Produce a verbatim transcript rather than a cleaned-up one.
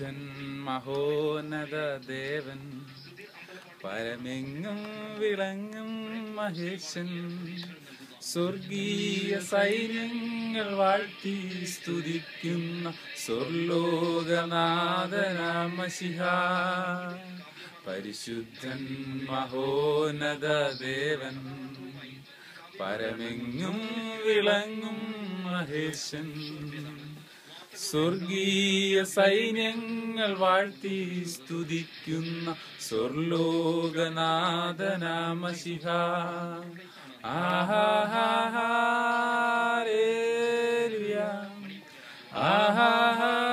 പരിശുദ്ധൻ മഹോന്നത ദേവൻ പരമെങ്ങും വിളങ്ങും മഹേശൻ സ്വർഗീയ സൈന്യങ്ങൾ വാഴ്ത്തി സ്തുതിക്കുന്ന സ്വർലോകനാഥനാം മശിഹാ. പരിശുദ്ധൻ മഹോന്നത ദേവൻ പരമെങ്ങും വിളങ്ങും മഹേശൻ സ്വർഗീയ സൈന്യങ്ങൾ വാഴ്ത്തി സ്തുതിക്കുന്ന സ്വർലോകനാഥനാം മശിഹാ. ആഹാ ഹല്ലേലൂയ ആഹാ